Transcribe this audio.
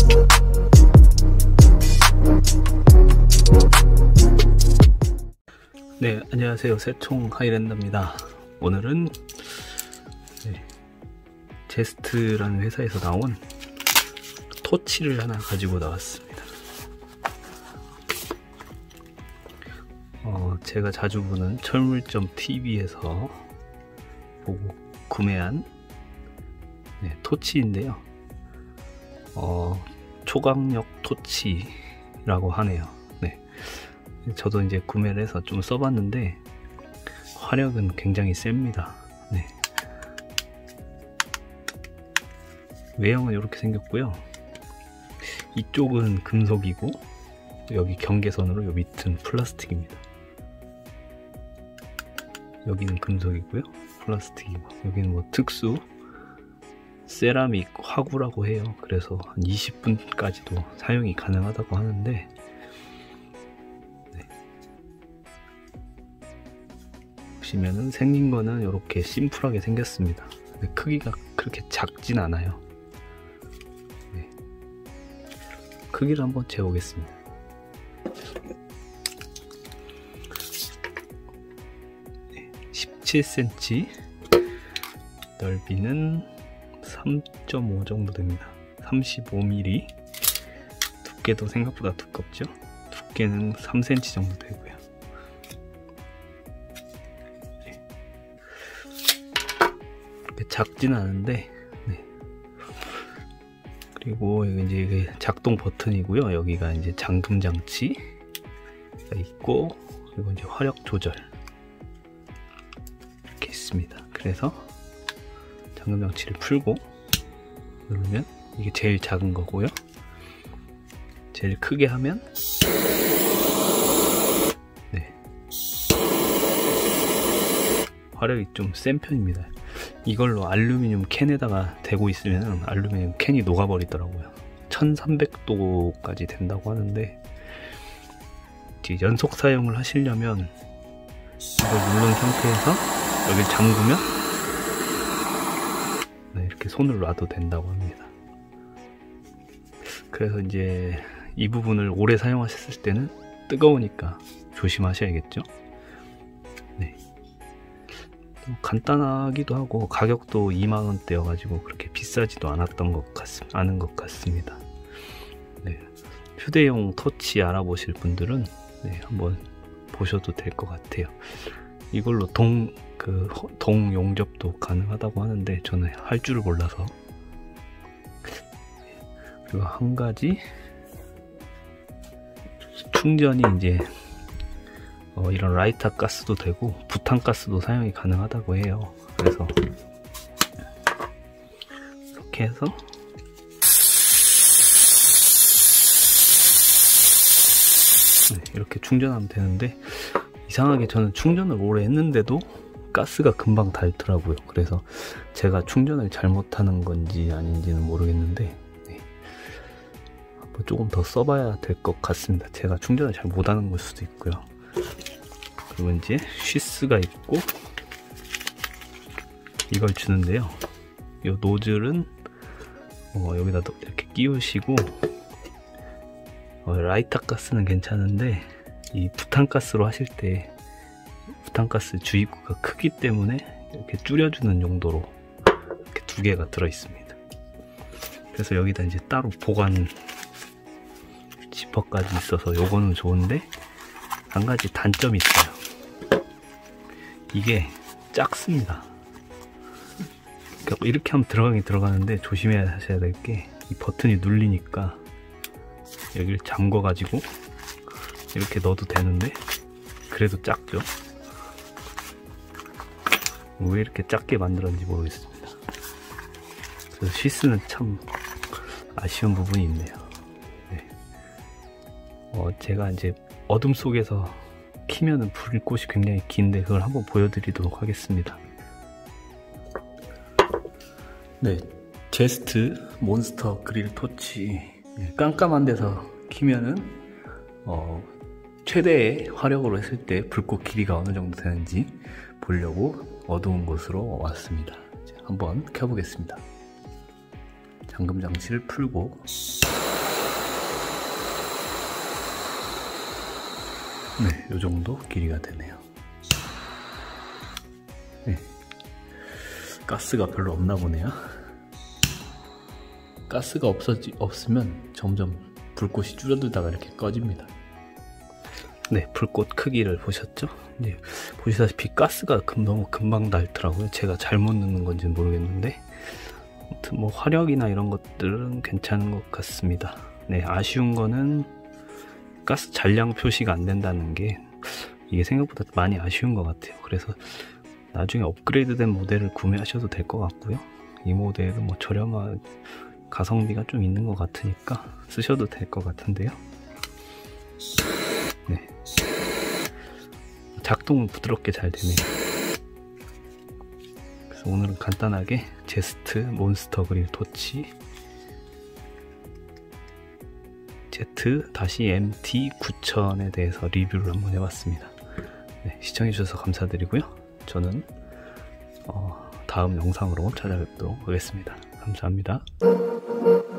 네, 안녕하세요. 새총 하이랜더입니다. 오늘은 제스트라는 회사에서 나온 토치를 하나 가지고 나왔습니다. 제가 자주 보는 철물점 TV에서 보고 구매한 토치인데요. 초강력 토치라고 하네요. 저도 이제 구매를 해서 좀 써봤는데 화력은 굉장히 셉니다. 외형은 이렇게 생겼고요. 이쪽은 금속이고 여기 경계선으로 요 밑은 플라스틱입니다. 여기는 금속이고요, 플라스틱이고, 여기는 뭐 특수 세라믹 화구라고 해요. 그래서 한 20분까지도 사용이 가능하다고 하는데, 보시면은 생긴 거는 이렇게 심플하게 생겼습니다. 근데 크기가 그렇게 작진 않아요. 크기를 한번 재보겠습니다. 네, 17cm, 넓이는 3.5 정도 됩니다. 35mm, 두께도 생각보다 두껍죠. 두께는 3cm 정도 되고요. 작진 않은데, 그리고 여기 이제 이게 작동 버튼이고요. 여기가 이제 잠금 장치가 있고, 그리고 이제 화력 조절 이렇게 있습니다. 그래서 잠금 장치를 풀고 누르면 이게 제일 작은 거고요. 제일 크게 하면 화력이 좀 센 편입니다. 이걸로 알루미늄 캔에다가 대고 있으면 알루미늄 캔이 녹아버리더라고요. 1300도까지 된다고 하는데, 연속 사용을 하시려면 이걸 누른 상태에서 여기를 잠그면 이렇게 손을 놔도 된다고 합니다. 그래서 이제 이 부분을 오래 사용하셨을 때는 뜨거우니까 조심하셔야겠죠. 간단하기도 하고 가격도 2만원대여 가지고 그렇게 비싸지도 않은 것 같습니다. 휴대용 토치 알아보실 분들은 한번 보셔도 될 것 같아요. 이걸로 동 용접도 가능하다고 하는데 저는 할 줄을 몰라서. 그리고 한 가지, 충전이 이제 이런 라이터 가스도 되고 부탄 가스도 사용이 가능하다고 해요. 그래서 이렇게 해서 이렇게 충전하면 되는데, 이상하게 저는 충전을 오래 했는데도 가스가 금방 닳더라고요. 그래서 제가 충전을 잘못하는 건지 아닌지는 모르겠는데 한번 조금 더 써봐야 될 것 같습니다. 제가 충전을 잘 못하는 걸 수도 있고요. 그리고 이제 쉬스가 있고 이걸 주는데요. 이 노즐은 여기다 이렇게 끼우시고, 라이터 가스는 괜찮은데 이 부탄가스로 하실 때 부탄가스 주입구가 크기 때문에 이렇게 줄여주는 용도로 이렇게 두 개가 들어 있습니다. 그래서 여기다 이제 따로 보관 지퍼까지 있어서 요거는 좋은데, 한 가지 단점이 있어요. 이게 작습니다. 이렇게 하면 들어가긴 들어가는데 조심해야 하셔야 될 게, 이 버튼이 눌리니까 여기를 잠궈 가지고 이렇게 넣어도 되는데 그래도 작죠. 왜 이렇게 작게 만들었는지 모르겠습니다. 그래서 쉬스는 참 아쉬운 부분이 있네요. 제가 이제 어둠 속에서 키면은 불꽃이 굉장히 긴데 그걸 한번 보여드리도록 하겠습니다. 제스트 몬스터 그릴 토치, 깜깜한 데서 키면은 최대의 화력으로 했을 때 불꽃 길이가 어느 정도 되는지 보려고 어두운 곳으로 왔습니다. 한번 켜보겠습니다. 잠금 장치를 풀고 네, 요 정도 길이가 되네요. 네. 가스가 별로 없나 보네요. 가스가 없으면 점점 불꽃이 줄어들다가 이렇게 꺼집니다. 네, 불꽃 크기를 보셨죠? 이제 보시다시피 가스가 너무 금방 닳더라고요. 제가 잘못 넣는 건지는 모르겠는데, 아무튼 뭐 화력이나 이런 것들은 괜찮은 것 같습니다. 네, 아쉬운 거는 가스 잔량 표시가 안 된다는 게, 이게 생각보다 많이 아쉬운 것 같아요. 그래서 나중에 업그레이드된 모델을 구매하셔도 될 것 같고요. 이 모델은 뭐 저렴한 가성비가 좀 있는 것 같으니까 쓰셔도 될 것 같은데요. 네, 작동은 부드럽게 잘 되네요. 그래서 오늘은 간단하게 제스트 몬스터 그릴 토치 Z-MT9000에 대해서 리뷰를 한번 해봤습니다. 네, 시청해주셔서 감사드리고요. 저는 다음 영상으로 찾아뵙도록 하겠습니다. 감사합니다.